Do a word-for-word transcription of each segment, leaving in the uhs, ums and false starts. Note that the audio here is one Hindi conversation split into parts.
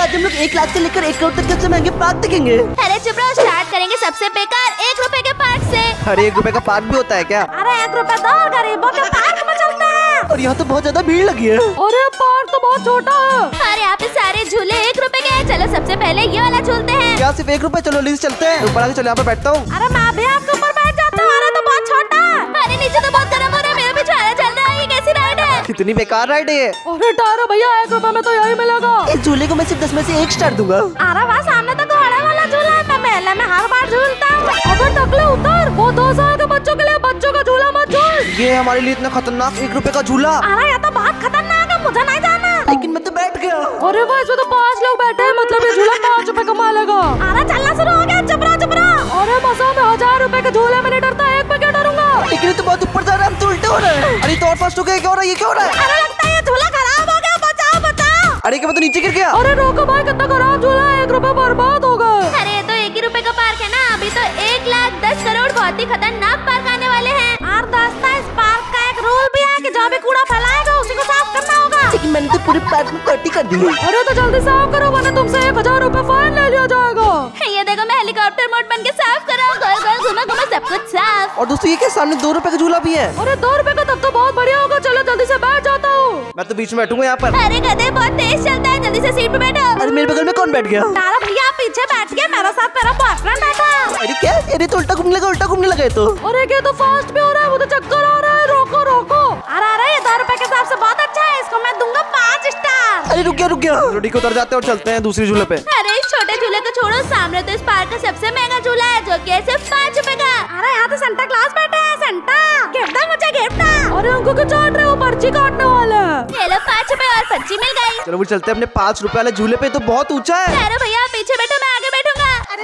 आज हम लोग एक लाख से लेकर एक करोड़ तक के महंगे पार्क देखेंगे। अरे चुप रहो, स्टार्ट करेंगे सबसे बेकार एक रुपए के पार्क से। अरे एक रुपए का पार्क भी होता है क्या? अरे एक रुपए दो, गरीबों के पार्क में चलते हैं। और यहाँ तो बहुत ज्यादा भीड़ लगी है। अरे पार्क तो बहुत छोटा है। अरे यहाँ पे सारे झूले एक रुपए के हैं। चलो सबसे पहले ये वाला झूलते हैं। क्या सिर्फ एक रुपए? चलो लीज चलते हैं। ऊपर आके चलो, यहाँ पे बैठता हूँ। अरे मैं भी आपके ऊपर बैठ जाता हूँ। अरे तो बहुत छोटा है। अरे नीचे तो बहुत गर्म हो रहा है, मेरा भी छुहारा चल रहा है। ये कैसी राइड है? कितनी बेकार राइड है ये। अरे टारो भैया, एक रुपए में तो यही मिलेगा। इस झूले को मैं सिर्फ दस में से एक स्टार दूंगा। अरे वहाँ सामने तो घोड़े वाला झूला है। मैं मेले में हर बार झूलता हूँ। अबे टकले उतर, वो दो साल के बच्चों के लिए बच्चों का झूला मत झूल। ये हमारे लिए इतना खतरनाक एक रुपए का झूला। अरे ये तो बहुत खतरनाक है, मुझे नहीं जाना। लेकिन मैं तो बैठ गया। अरे वाह, इसमें तो पाँच लोग बैठे हैं, मतलब ये झूला पाँच रुपए कमा लेगा। अरे चलना शुरू हो गया, चुप रहो चुप रहो। अरे मसा में हजार रुपए के झूले में नहीं डरता, एक पे क्या डरूंगा। लेकिन ये तो बहुत ऊपर जा रहा है, हम तो उल्टे हो रहे हैं। अरे तो और फास्ट हो गया, क्या हो रहा है? ये क्या हो रहा है? अरे लगता है ये झूला खराब हो गया, बचाओ बचाओ। अरे क्या मैं तो नीचे गिर गया? अरे रोको भाई, कितना खराब झूला है, एक रुपए बर्बाद हो गए। अरे ये तो एक ही रुपए का पार्क है ना। अभी तो एक लाख दस करोड़ बहुत ही खतरनाक पार्क आने वाले हैं। और दोस्तों, इस पार्क का एक रूल भी है कि जो भी कूड़ा फैलाएगा उसी को साफ करना होगा। लेकिन मैंने तो पूरे पार्क में पट्टी कर दी है। अरे तो जल्दी साफ करो, वरना तुमसे एक हजार रूपए फाइन ले लिया जाएगा। ये देखो, मैं हेलीकॉप्टर मोड बन के साफ कर रहा हूँ। गोल गोल घुमा घुमा सब कुछ साफ। और दोस्तों ये क्या, सामने दो रुपए का झूला भी है। अरे दो रुपए का तब तो बहुत बढ़िया होगा। चलो जल्दी से बैठ जाता हूँ। मैं तो बीच में बैठूंगा यहाँ पर। अरे गधे बहुत तेज चलता है, जल्दी से सीट पे बैठो। अरे मेरे बगल में कौन बैठ गया? तारा भैया पीछे बैठ गया, मेरे साथ मेरा बॉयफ्रेंड बैठा। अरे क्या? अरे तो उल्टा घूमने लगा, उल्टा घूमने लगा ये तो। अरे ये तो फास्ट भी हो रहा है, वो तो चक्कर आ रहा है। रोको रोको। अरे अरे ये दो रुपए के हिसाब से बहुत अच्छा है, इसको मैं दूंगा पाँच स्टार। अरे रुक गया रुक गया। रोटी को उतर जाते हैं और चलते हैं दूसरी झूले पे। अरे इस छोटे झूले को छोड़ो, सामने तो इस पार्क का सबसे महंगा झूला है जो कि है सिर्फ पाँच रुपए का। अरे यहाँ तो सेंटा क्लास बैठे हैं। सेंटा गिफ्ट दे मुझे, गिफ्ट। अरे उनको क्यों चाट रहे हो, पर्ची काटने वाले हैं। ये लो पाँच रुपए और पर्ची मिल गई। चलो वो चलते हैं अपने पाँच रुपए वाले झूले पे, तो बहुत ऊंचा है। अरे भैया पीछे बैठो, मैं आगे बैठूंगा। अरे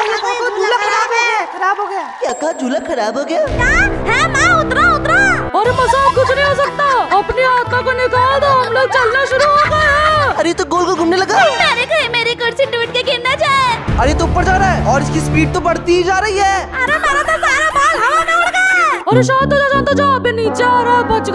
झूला खराब है, खराब हो गया। क्या कहा? झूला खराब हो गया? क्या है? माँ उतरा उतरा। अरे मजाक कुछ नहीं हो सकता, अपनी आत्मा को निकाल दो, हम लोग चलना शुरू हो गए हैं। अरे तो गोल गोल घूमने लगा। अरे कहीं मेरी कुर्सी टूट के गिर ना जाए। अरे तो ऊपर जा रहा है और इसकी स्पीड तो बढ़ती ही जा रही है। अरे मेरा तो सारा बाल हवा में उड़ गए। अरे शांत हो जा, शांत हो जा, अबे नीचे आ रहा है, बच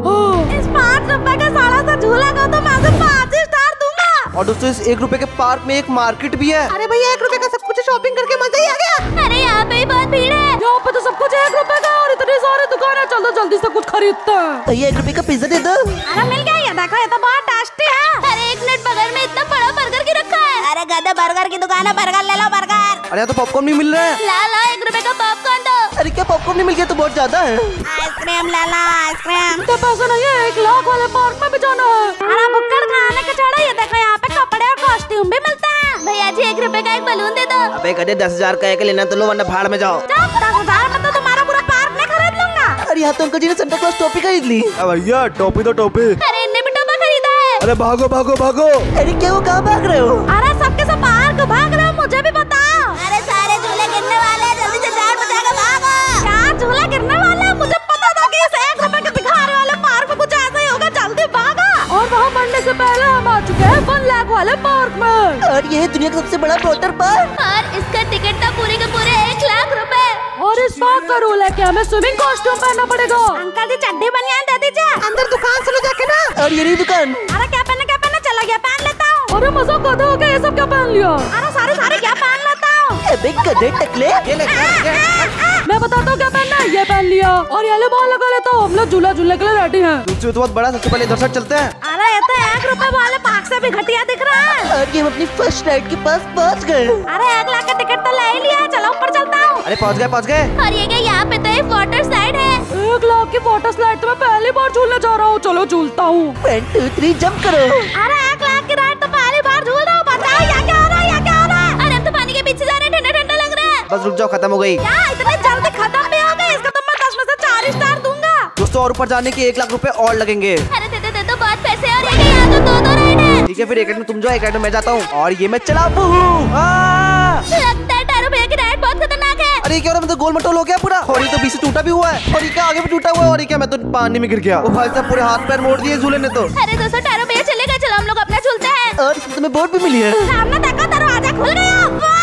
गए। इस पाँच रुपए का साड़ा सा झूला का तो मैं सिर्फ पाँच ही स्टार दूंगा। और दोस्तों इस एक रुपए के पार्क में एक मार्केट भी है। अरे भैया एक रुपए का सब कुछ शॉपिंग करके मजा ही आ गया। अरे यहाँ पे ही बहुत भीड़ है। यहाँ पे तो सब कुछ एक रुपए का और इतनी सारी दुकान है। चलो जल्दी से कुछ खरीदते हैं। भैया एक रुपए का पिज्जा दे दो। अरे मिल गया, ये देखो, ये तो बहुत टेस्टी है। अरे एक मिनट, बगल में इतना बड़ा बर्गर की रखा है। अरे गधे, बर्गर की दुकान है, बर्गर ले लो बर्गर। अरे यहाँ तो पॉपकॉर्न भी मिल रहा है। ला ला एक रुपए का पॉपकॉर्न दो। अरे क्या पॉपकॉर्न नहीं मिल गया? तो बहुत ज्यादा है। आइसक्रीम ले लो, आइसक्रीम। तो पैसा नहीं है, एक लाख वाले पार्क में भी जाना है। अरे बुक्कड़ खाने के छोड़ो, ये देखो यहाँ पे कपड़े और कॉस्ट्यूम भी मिलता है। भैया जी एक रुपए का एक बलून दे दो। अबे गधे, दस हजार का एक लेना तो लो, वरना भाड़ में जाओ। दस हजार में तो तुम्हारा पूरा पार्क में खरीद लूंगा। अरे यहाँ तो अंकल जी ने सेंटा क्लॉज टोपी खरीद ली। भैया टोपी तो टोपी। अरे इनने भी टोपा खरीदा है। अरे भागो भागो भागो। अरे क्या वो कहाँ भाग रहे हो? अरे सबके सब पार्क भाग रहे हो, मुझे भी बताओ। अरे सारे झूले गिरने वाले हैं, जल्दी से जान बचा के भागो। क्या झूला गिरने वाला है? मुझे पता था कि इस एक रुपए के दिखाने वाले पार्क में कुछ ऐसा ही होगा। जल्दी भागा। और वहाँ बढ़ने से पहले हम आ चुके हैं वन लाख वाले पार्क में। और ये है दुनिया का सबसे बड़ा वाटर पार्क। और इसका टिकट था पूरे के पूरे एक लाख रुपए। और इस पार्क का रूल है कि हमें स्विमिंग कॉस्ट्यूम पहनना पड़ेगा। अंकल जी चड्डी बनियान दे दीजिए। अंदर दुकान से लो जाके ना। और ये रही दुकान। अरे क्या पहनना क्या पहनना, चला गया पहन लेता हूँ। अरे मजाक गधा हो गया, ये सब क्या पहन लिया? अरे सारे सारे क्या पहन लेता हूँ। अबे गधे टकले। मैं बताता हूँ क्या पहनना है, ये पहन लिया और येलो बॉल लगा लेता हूँ। हम लोग झूला झूलने के लिए रेडी हैं। दूसरी तो बहुत बड़ा, सबसे पहले इधर से चलते हैं। अरे ये तो एक रुपए वाले पार्क से भी घटिया दिख रहा है। और ये हम अपनी फर्स्ट राइड के पास पहुँच गए। अरे एक लाख का टिकट तो ले ही लिया, चलो ऊपर चलता हूँ। अरे पहुँच गए पहुँच गए। और ये क्या, यहाँ पे तो एक वाटर स्लाइड है। एक लाख की वाटर स्लाइड तो मैं पहली बार झूलने जा रहा हूँ। चलो झूलता हूँ। वन टू थ्री जंप करो। अरे एक लाख की राइड तो पहली बार झूल रहा हूँ। बताओ यहाँ क्या हो रहा है, यहाँ क्या हो रहा है? अरे हम तो पानी के पीछे जा रहे हैं, ठंडा ठंडा लग रहा है। बस रुक जाओ, खत्म हो गई। क्या इतने जल्दी खत्म भी हो गई? इसका तो मैं दस में से चार स्टार दूंगा। दोस्तों और ऊपर जाने के एक लाख रुपए और लगेंगे। अरे दे दे दे दो, बहुत पैसे। और ये क्या, यहाँ तो दो दो राइड है। ठीक है फिर एक राइड में तुम जाओ, एक राइड में मैं जाता हूँ। और ये मैं चला। लगता है टारो भैया की राइड बहुत खतरनाक है। अरे क्या हो रहा है, मैं तो गोल मटोल हो गया पूरा। और ये तो बीच से टूटा भी हुआ है। और ये क्या आगे भी टूटा हुआ है। और ये क्या, मैं तो पानी में गिर गया। ओ भाई साहब, पूरे हाथ पैर मोड़ दिए झूले ने तो। अरे दोस्तों टारो भैया चले गए, चलो हम लोग अपना झूलते हैं। और इसमें तुम्हें बोर्ड भी मिली है। सामने देखो, दरवाजा खुल गया।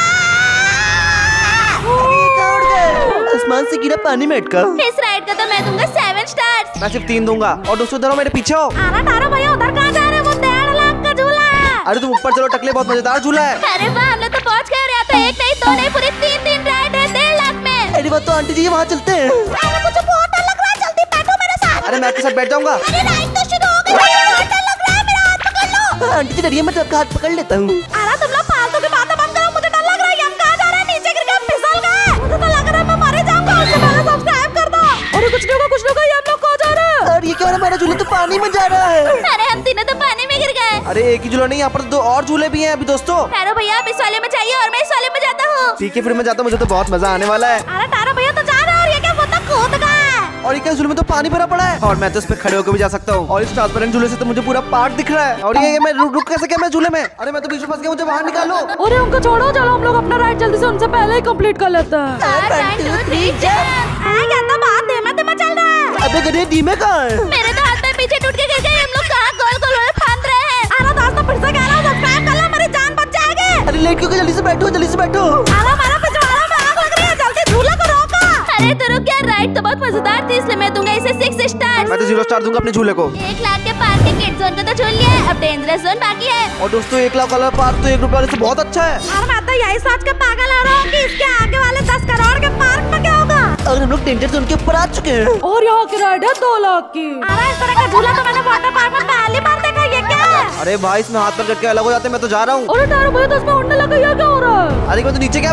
आसमान से गिरा पानी में अटका। इस राइड का तो मैं दूंगा सेवन स्टार्स। मैं सिर्फ तीन दूंगा। और दोस्तों इधर आओ मेरे पीछे हो। अरे तारो भैया उधर कहाँ जा रहे हो? वो डेढ़ लाख का झूला है। अरे तुम ऊपर चलो टकले, बहुत मजेदार झूला है। अरे वाह, हम लोग तो पहुँच गए और यहाँ तो एक नहीं दो नहीं पूरी तीन तीन राइड है डेढ़ लाख में। अरे वो तो आंटी जी वहाँ चलते हैं। अरे मुझे बहुत डर लग रहा है, जल्दी बैठो मेरे साथ। अरे मैं आपके साथ बैठ जाऊंगा। अरे राइड तो शुरू हो गई, बहुत डर लग रहा है, मेरा हाथ पकड़ लो। आंटी जी डरिए, मैं तो आपका हाथ पकड़ लेता हूँ। अरे तुम लोग फालतू की बातें बंद करो, मुझे डर लग रहा है। हम कहाँ जा रहे हैं? नीचे गिर के हम फिसल गए। मुझे तो लग रहा है मैं मर ही जाऊंगा। उससे पहले सब्सक्राइब कर दो। अरे कुछ नहीं होगा, कुछ नहीं होगा, ये हम लोग कहाँ जा रहे हैं? और ये क्या हो रहा है? हमारा झूला तो पानी में जा रहा है। अरे हम तीनों तो पानी में गिर गए। अरे एक ही झूला नहीं, यहाँ पर दो और झूले भी हैं अभी दोस्तों। तारो भैया आप इस वाले में चाहिए और मैं इस वाले में जाता हूँ। ठीक है फिर मैं जाता हूँ, मुझे तो बहुत मजा आने वाला है। अरे तारो भैया तो जा रहा है और ये क्या बोलता कूद गया। और ये झूले में तो पानी भरा पड़ा है और मैं तो इस पे खड़े होकर भी जा सकता हूँ। और इस ट्रांसपेरेंट झूले से तो मुझे पूरा पार्क दिख रहा है। और ये मैं रुक रुक कैसे क्या मैं झूले में? अरे मैं तो बीच में फंस गया, मुझे बाहर निकालो। अरे उनको छोड़ो, चलो हम लोग अपना राइड जल्दी से उनसे पहले ही कंप्लीट कर लेते हैं। One, two, three, jump। अरे क्या तो बहुत धीमा धीमा चल रहा है। अबे गधे, धीमे कहाँ है? मेरे तो हाथ में पीछे टूट के गिर गए। हम लोग कहाँ गोल गोल फांद रहे हैं। अरे दोस्तों फिर से कह रहा हूँ सब्सक्राइब कर लो, मेरी जान बच जाएगी। अरे लेट क्यों गए? जल्दी से बैठो, जल्दी से बैठो। अरे मेरा पिछवाड़ा में आग लग रही है, जल्दी झूला को रोको। अरे तो रुक यार, राइड तो बहुत मजेदार थी इसलिए मैं दूंगा इसे सिक्स स्टार। मैं तो जीरो स्टार दूंगा अपने झूले को। एक लाख के पार के किड जोन को तो झूल लिया है, अब डेंजरस जोन बाकी है। और दोस्तों एक लाख वाला पार्क तो एक रुपए वाले से बहुत अच्छा है। और मैं तो यही सोच के पागल हो रहा हूँ कि इसके आगे वाले दस करोड़ के पार्क में क्या होगा। और हम लोग डेंजर जोन के ऊपर आ चुके हैं। और यहाँ की राइड है दो लाख की। अरे इस तरह का झूला तो मैंने वाटर पार्क में पहली बार देखा। ये क्या है? अरे भाई इसमें हाथ पैर करके अलग हो जाते हैं, मैं तो जा रहा हूँ। अरे तारो भैया तो इसमें उड़ने लगा, ये क्या हो रहा है? अरे मैं तो नीचे क्या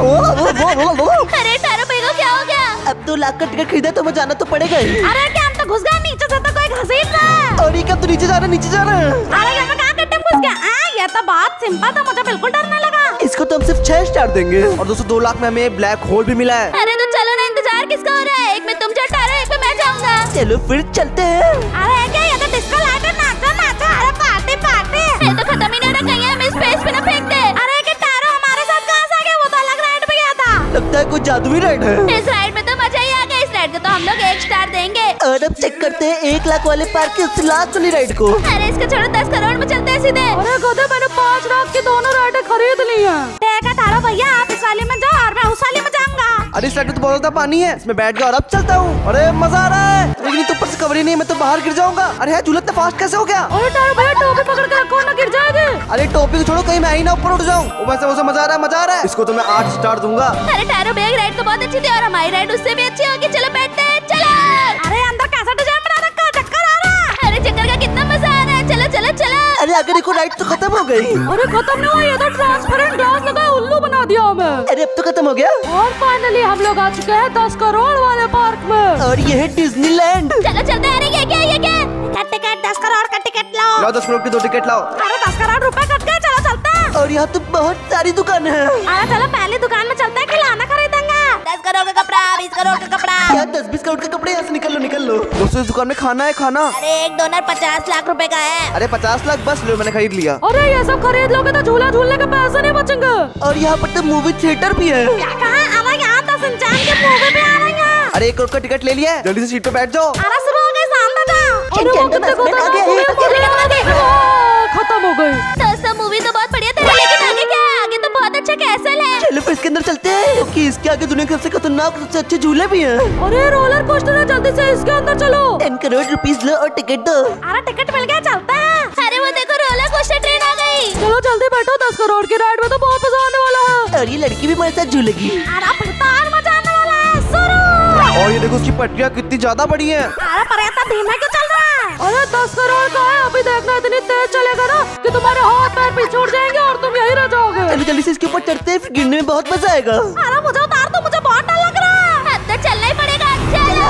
अरे तारो भाई को क्या हो गया? अब तो लाख का टिकट खरीदा तो मैं जाना तो पड़ेगा ही। अरे क्या हम तो घुस गए नीचे से, तो कोई घसीट रहा है। और ये क्या तो नीचे जा रहा है, नीचे जा रहा है। अरे यहाँ पे कहाँ गड्ढे में घुस गया? आ, ये तो बहुत सिंपल था, मुझे बिल्कुल डर नहीं लगा। इसको तो हम सिर्फ छह स्टार देंगे। और दोस्तों दो लाख में हमें ब्लैक होल भी मिला है। अरे तो चलो ना, इंतजार किसका हो रहा है? एक में तुम चढ़ रहे हो, एक में मैं जाऊंगा। चलो फिर चलते हैं। अरे क्या ये तो डिस्को लाइट है, नाचो नाचो। अरे पार्टी पार्टी। ये तो खत्म ही नहीं हो रहा, कहीं हमें स्पेस पे ना फेंक दे। अरे क्या तारो हमारे साथ कहाँ से आ गया? वो तो अलग राइड पे गया था। लगता है कोई जादुई राइड है। इस राइड में तो मजा ही आ गया। इस राइड को तो हम लोग एक स्टार देंगे। और अब चेक करते हैं एक लाख वाले पार्क की उस लास्ट वाली राइड को। अरे इसको छोड़ो, दस करोड़ में चलते हैं सीधे। अरे गधे, मैंने पाँच लाख की दोनों राइडें खरीद ली हैं। ठीक है तारो भैया, आप इस वाले में जाओ और मैं उस वाले में जाऊंगा। अरे इस साइड में तो बहुत ज्यादा पानी है, इसमें बैठ गया और अब चलता हूँ। अरे मजा आ रहा है, लेकिन तो ऊपर से कवर ही नहीं, मैं तो बाहर गिर जाऊंगा। अरे यार झूला इतना फास्ट कैसे हो गया? अरे तारो भैया टोपी पकड़ के रखो ना, गिर जाएगी। अरे टोपी को छोड़ो, कहीं मैं ही ना ऊपर उठ जाऊँ। वैसे वैसे मजा आ रहा है, मजा आ रहा है। इसको तो मैं आठ स्टार दूंगा। अरे तारो भैया की राइड तो बहुत अच्छी थी और हमारी राइड उससे भी अच्छी होगी। चलो बैठते हैं, चलो। अरे अंदर कैसा डिजाइन बना रखा है, चक्कर आ रहा है। अरे चक्कर का कितना मजा आ रहा है। चलो चलो चलो। अरे अगर देखो राइड तो खत्म हो गई। अरे खत्म नहीं हुआ, ये तो ट्रांसपेरेंट ग्लास लगा है, उल्लू बना दिया हमें। अरे अब तो खत्म हो गया। और फाइनली हम लोग आ चुके हैं दस करोड़ वाले पार्क में। और ये है डिज्नीलैंड। चलो चलते हैं। अरे ये क्या ये क्या? टिकट दस करोड़ का टिकट लाओ। लाओ दस करोड़ की दो टिकट लाओ। अरे दस करोड़ रुपए कट गए, चलो चलते हैं। और यहाँ तो बहुत सारी दुकान है। अरे चलो पहली दुकान में चलते हैं, खिलौना खरीदेंगे। दस करोड़ का कपड़ा, बीस करोड़ का कपड़ा। क्या दस बीस करोड़ के कपड़े? यहाँ से निकल लो निकल लो। दोस्तों इस दुकान में खाना है, खाना। अरे एक डोनर पचास लाख रुपए का है। अरे पचास लाख बस लो, मैंने खरीद लिया। अरे ये सब खरीद लोगे तो झूला झूलने के पैसे नहीं बचेंगे। और यहाँ पर तो मूवी थिएटर भी है। क्या कहा? अरे यहाँ दस इंसान के मूवी पे आ रही है। अरे एक करोड़ का टिकट ले लिया है, जल्दी से सीट पे बैठ जाओ। अरे शुरू हो गई, सामने जाओ। अरे वो कितने को आ गया, आ गया। खत्म हो गई। दोस्तों मूवी तो बहुत बढ़िया थी, लेकिन आगे क्या है? आगे तो बहुत अच्छा कैसल है। चलो फिर इसके अंदर चलते हैं, क्योंकि इसके आगे दुनिया के सबसे खतरनाक सबसे अच्छे झूले भी हैं। अरे रोलर कोस्टर है, जल्दी से इसके अंदर चलो। टेन करोड़ रुपीस लो और टिकट दो। अरे टिकट मिल गया, चलते हैं। अरे वो देखो रोलर कोस्टर ट्रेन आ गई। चलो जल्दी बैठो, दस करोड़ की राइड में तो बहुत मजा आने वाला है। और ये लड़की भी हमारे साथ झूलेगी। अरे फिर तो और मजा आने वाला है। शुरू। और ये देखो उसकी पटरियाँ कितनी ज्यादा बड़ी हैं। अरे पर ऐसा धीमा क्यों चल रहा है? अरे दस करोड़ का है, अभी देखना इतनी तेज चलेगा ना कि तुम्हारे हाथ पैर पीछे उड़ जाएंगे और तुम यही रह जाओगे। चलो जल्दी से इसके ऊपर चढ़ते हैं, फिर गिरने में बहुत मजा आएगा। अरे मुझे उतार दो, मुझे बहुत डर लग रहा है। अब तो चलना ही पड़ेगा। चलो।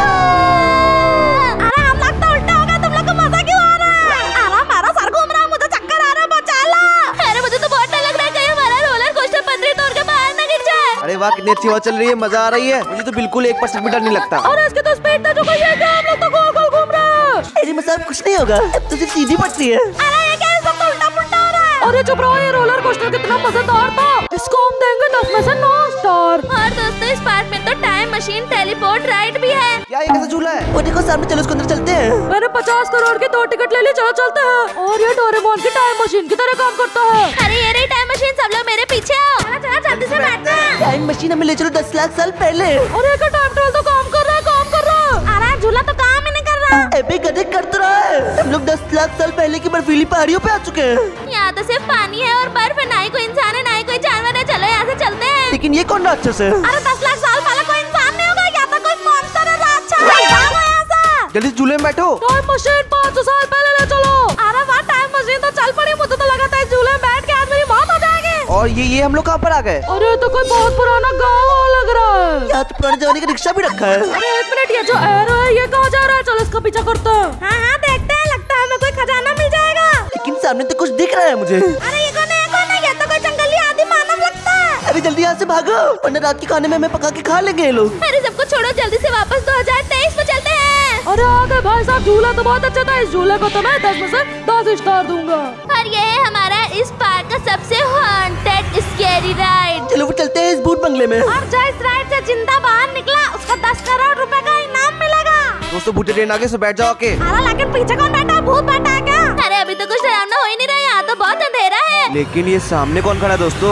अरे हम लोग तो उल्टा हो गए, तुम लोग को मजा क्यों आ रहा है? अरे मेरा सर घूम रहा है, मुझे चक्कर आ रहा है, बचा लो। अरे मुझे तो बहुत डर लग रहा है, कहीं हमारा रोलर कोस्टर पटरी तोड़ के बाहर न गिर जाए। अरे वाह कितनी अच्छी हवा चल रही है, मजा आ रही है। मुझे तो बिल्कुल एक परसेंट भी डर नहीं लगता। अरे इसकी तो स्पीड तेज हो गई है, क्या हम लोग तो गोल गोल घूम रहे हैं। अरे मसाब कुछ नहीं होगा, अब तो सिर्फ सीधी पटरी है। अरे ये क्या, सब तो उल्टा पुल्टा हो रहा है। अरे चुप रहो, ये रोलर कोस्टर कितना मजेदार था, इसको हम देंगे दस में से नौ स्टार। और दोस्तों इस पार्क में तो टाइम मशीन टेलीपोर्ट राइड भी है। क्या ये कैसा झूला है? वो देखो सामने, चलो उसके अंदर चलते हैं। मैंने पचास करोड़ की दो टिकट ले ली, चलो चलते हैं। और ये डोरेमोन की टाइम मशीन की तरह काम करता है। अरे ये रही टाइम मशीन, सब लोग मेरे पीछे आओ। चलो चलो जल्दी से बैठते हैं। टाइम मशीन हमें ले चलो दस लाख साल पहले। और एक टाइम ट्रेवल तो काम कर रहा है, काम कर रहा है। अरे झूला तो काम ही नहीं कर रहा अबे गधे कर तो रहा है। हम लोग दस लाख साल पहले की बर्फीली पहाड़ियों पे आ चुके हैं। यहाँ तो सिर्फ पानी है और बर्फ है, ना ही कोई इंसान है ना ही कोई जानवर है। चलो यहाँ से चलते हैं। लेकिन ये कौन राक्षस है? अरे दस लाख साल पहले कोई इंसान नहीं होगा, या तो कोई मॉन्स्टर है राक्षस। भागो यहाँ से। जल्दी झूले में बैठो। टाइम मशीन पाँच सौ साल पहले ले चलो। अरे वाह, टाइम मशीन तो चल पड़ी। मुझे तो लगा था इस झूले में बैठ के आज मेरी मौत हो जाएगी। और ये ये हम लोग कहाँ पर आ गए? अरे तो कोई बहुत पुराना गाँव लग रहा है। यहाँ तो पुराने जमाने का रिक्शा भी रखा है। अरे एक मिनट, ये जो एरो है ये कहाँ जा रहा है? चलो इसका पीछा करते हैं। हाँ हाँ देखते हैं, लगता है हमें कोई खजाना मिल जाएगा। लेकिन सामने तो कुछ दिख रहा है मुझे। अरे ये कौन है, ये कौन है? ये तो कोई जंगली आदि मानव लगता है। अरे जल्दी यहाँ से भागो, वरना रात के खाने में हमें पका के खा लेंगे ये लोग। अरे सबको छोड़ो, जल्दी से वापस दो हज़ार तेईस में चलते हैं। अरे आगे भाई साहब, झूला तो बहुत अच्छा था। इस झूले को तो मैं दस में से दस स्टार दूंगा। और ये है हमारा इस पार्क का सबसे हॉन्टेड स्कैरी राइड। चलो फिर चलते हैं इस भूत बंगले में। और जो इस राइड से जिंदा बाहर निकला उसको दस करोड़ रुपए का इनाम मिलेगा। दोस्तों भूते ट्रेन आगे से बैठ जाओ के। अरे लेकिन पीछे कौन बैठा है? भूत बैठा है क्या? अरे अभी तो कुछ डरावना हो ही नहीं रहा, यहाँ तो बहुत अंधेरा है। लेकिन ये सामने कौन खड़ा है दोस्तों?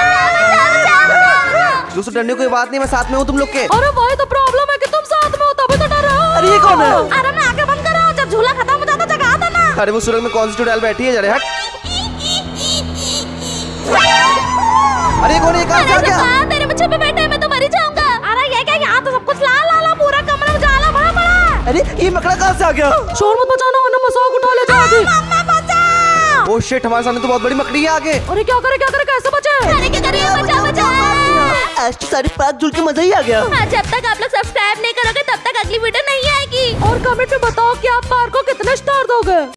दोस्तों डरने की कोई बात नहीं, मैं साथ में हूँ तुम लोग के। अरे भाई तो प्रॉब्लम है कि तुम साथ में हो तभी तो डर रहे हो। अरे ये कौन है? अरे मैं आगे बंद कर रहा हूँ, जब झूला खत्म हो जाता जगा देना। अरे वो सुरंग में कौन सी चुड़ैल बैठी है? जरा हट। अरे कौन है? कहाँ से आ गया? हाँ, तेरे मुझे पे बैठे, मैं तो मर ही जाऊंगा। अरे ये क्या, यहाँ तो सब कुछ लाल लाल है, पूरा कमरा में जाला बड़ा बड़ा। अरे ये मकड़ा कहाँ से आ गया? शोर मत मचाना वरना मजाक उठा ले जाओगे। मम्मा बचाओ। ओ शिट, हमारे सामने तो बहुत बड़ी मकड़ी है आगे। अरे क्या करे क्या करे, कैसे बचे? अरे क्या करिए, बचाओ बचाओ। आज तो सारी पार्क झूल के मजा ही आ गया। हाँ, जब तक आप लोग सब्सक्राइब नहीं करोगे तब तक अगली वीडियो नहीं आएगी। और कमेंट में बताओ कि आप पार्क को कितने स्टार दोगे।